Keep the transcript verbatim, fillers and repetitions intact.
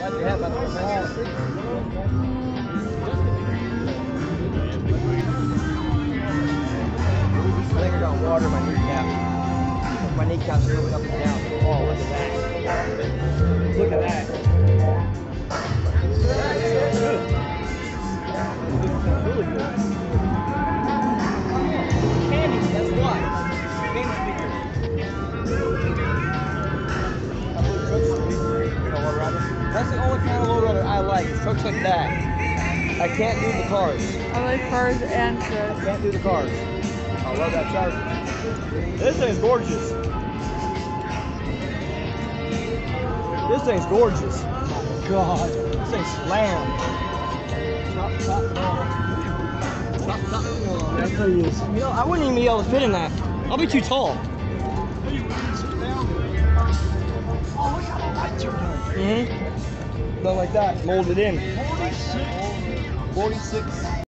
Yeah, about the ball. I think I got water in my kneecap. My kneecap's moving up and down. Oh, look at that. Look at that. That's so good. Really good. Candy, that's why. Game speaker. That's the only kind of low rider I like. Trucks like that. I can't do the cars. I like cars and trucks. I can't do the cars. I love that Charger. This thing's gorgeous. This thing's gorgeous. Oh my God. This thing's slammed. Top, top, no. Top, top, no. That's what it is. You know, I wouldn't even be able to fit in that. I'll be too tall. Oh, look how the lights are done. Mm-hmm. Something like that. Molded in. forty-six. forty-six.